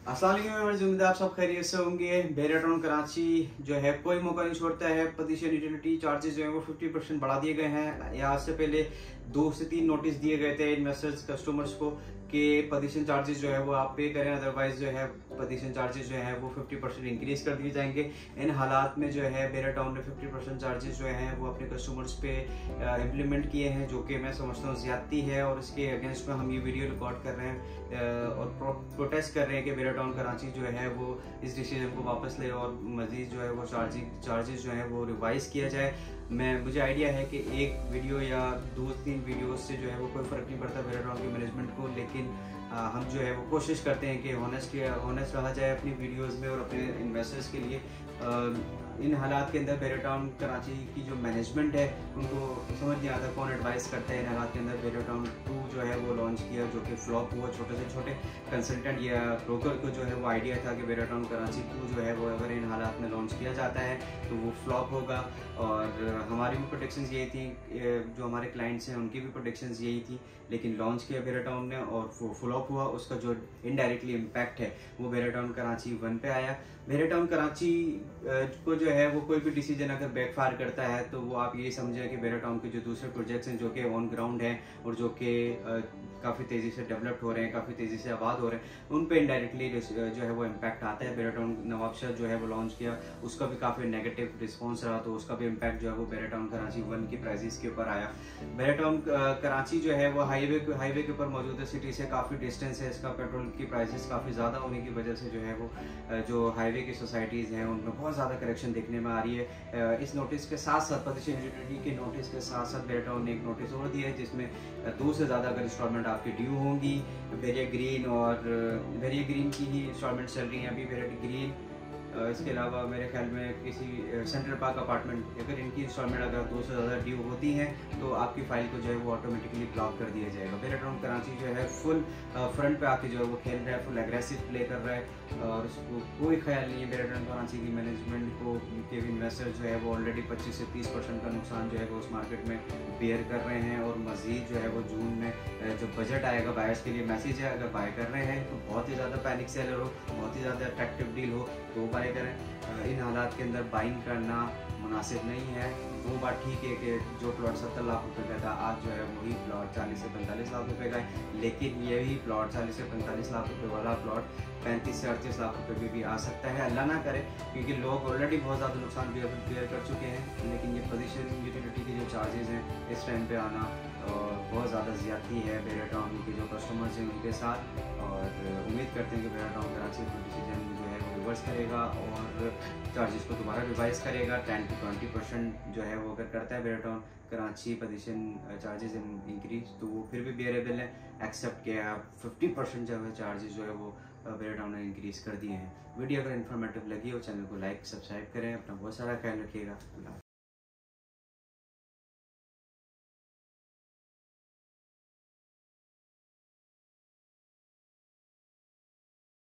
अस्सलाम वालेकुम, उम्मीद है आप सब खैरियत से होंगे। बेराटाउन कराची जो है कोई मौका नहीं छोड़ता है। पोजीशन यूटिलिटी चार्जेस जो है वो 50% बढ़ा दिए गए हैं। यहाँ से पहले 2 से 3 नोटिस दिए गए थे इन्वेस्टर्स कस्टमर्स को कि पोजीशन चार्जेस जो है वो आप पे करें, अदरवाइज जो है पोजीशन चार्जेस जो है वो 50% इंक्रीज कर दिए जाएंगे। इन हालात में जो है बेराटाउन ने 50% चार्जेस जो हैं वो अपने कस्टमर्स पे इम्प्लीमेंट किए हैं, जो कि मैं समझता हूँ ज्यादती है और इसके अगेंस्ट में हम ये वीडियो रिकॉर्ड कर रहे हैं और प्रोटेस्ट कर रहे हैं कि बेराटाउन कराची जो है वो इस डिसीजन को वापस ले और मजीद जो है वो चार्जेस जो है वो रिवाइज किया जाए। मुझे आइडिया है कि एक वीडियो या 2-3 वीडियो से जो है वो कोई फ़र्क नहीं पड़ता बेराटाउन की मैनेजमेंट को, लेकिन हम जो है वो कोशिश करते हैं कि ऑनेस्ट रहा जाए अपनी वीडियोस में और अपने इन्वेस्टर्स के लिए। इन हालात के अंदर बेराटाउन कराची की जो मैनेजमेंट है उनको समझ नहीं आता कौन एडवाइस करता है। इन हालात के अंदर बेराटाउन 2 जो है वो लॉन्च किया, जो कि फ्लॉप हुआ। छोटे से छोटे कंसल्टेंट या ब्रोकर को जो है वो आइडिया था कि बेराटाउन कराची 2 जो है वो अगर इन हालात में लॉन्च किया जाता है तो वो फ्लॉप होगा। और हमारी भी प्रोडिक्शंस यही थी, जो हमारे क्लाइंट्स हैं उनकी भी प्रोडिक्शंस यही थी, लेकिन लॉन्च किया बेराटाउन ने और वो फ्लॉप हुआ। उसका जो इनडायरेक्टली इम्पैक्ट है वो बेराटाउन कराची 1 पे आया। बेराटाउन कराची को जो है वो कोई भी डिसीजन अगर बैकफायर करता है तो वो आप ये समझें कि बेराटाउन के जो दूसरे प्रोजेक्ट्स हैं जो कि ऑन ग्राउंड हैं और जो कि काफ़ी तेज़ी से डेवलप्ड हो रहे हैं, काफ़ी तेज़ी से आबाद हो रहे हैं, उन पे इनडायरेक्टली जो है वो इम्पैक्ट आता है। बेराटाउन नवाबशाह जो है वो लॉन्च किया, उसका भी काफ़ी नेगेटिव रिस्पॉन्स रहा, तो उसका भी इम्पैक्ट जो है वो बेराटाउन कराची 1 की प्राइसेस के ऊपर आया। बेराटाउन कराची जो है वो हाईवे के ऊपर मौजूद है, सिटी से काफ़ी डिस्टेंस है। इसका पेट्रोल की प्राइसेस काफ़ी ज़्यादा होने की वजह से जो है वो जो हाईवे की सोसाइटीज़ हैं उनमें बहुत ज़्यादा करेक्शन देखने में आ रही है। इस नोटिस के साथ साथ पोजीशन यूटिलिटी के नोटिस के साथ साथ बेराटाउन ने एक नोटिस और दिया है जिसमें 2 से ज़्यादा अगर इंस्टॉलमेंट आपकी ड्यू होंगी, वेरिया ग्रीन की ही इंस्टॉलमेंट चल रही है अभी, वेरिया ग्रीन। इसके अलावा मेरे ख्याल में किसी सेंट्रल पार्क अपार्टमेंट, अगर इनकी इंस्टॉलमेंट अगर 2 से ज़्यादा ड्यू होती हैं तो आपकी फ़ाइल को जो है वो ऑटोमेटिकली ब्लॉक कर दिया जाएगा। बेराटाउन कराची जो है फुल फ्रंट पे आके जो है वो खेल रहा है, फुल एग्रेसिव प्ले कर रहा है और उसको कोई ख्याल नहीं है बेराटाउन कराची की मैनेजमेंट को कि इन्वेस्टर जो है वो ऑलरेडी 25 से 30% का नुकसान जो है वो उस मार्केट में बेयर कर रहे हैं। और मज़ीद जो है वो जून में जो बजट आएगा बायर्स के लिए मैसेज है, अगर बाय कर रहे हैं तो बहुत ही ज़्यादा पैनिक सेलर हो, बहुत ही ज़्यादा अट्रैक्टिव डील हो तो बाय करें। इन हालात के अंदर बाइंग करना मुनासिब नहीं है। वो बात ठीक है कि जो प्लॉट 70 लाख रुपए का था आज जो है वही प्लॉट 40 से 45 लाख रुपए का है, लेकिन यही प्लॉट 40 से 45 लाख रुपए वाला प्लॉट 35 से 38 लाख रुपए में भी आ सकता है। अल्लाह ना करे, क्योंकि लोग ऑलरेडी बहुत ज़्यादा नुकसान बेयर कर चुके हैं। लेकिन ये पोजीशन यूटिलिटी के जो चार्जेस हैं इस टाइम पे आना बहुत ज़्यादा ज़्यादती है बेराटाउन के जो कस्टमर्स हैं उनके साथ। और उम्मीद करते हैं कि बेराटाउन कराची का डिसीजन जो है वो रिवर्स करेगा और चार्जेस को दोबारा रिवाइज करेगा। 10 to 20% जो है वो अगर करता है Bahria Town Karachi position charges increase तो वो फिर भी बेरेबल है, एक्सेप्ट किया 50% जो है चार्जेस जो है वो बेराटाउन ने इंक्रीज कर दिए हैं। वीडियो अगर इन्फॉर्मेटिव लगी हो चैनल को लाइक सब्सक्राइब करें। अपना बहुत सारा ख्याल रखिएगा।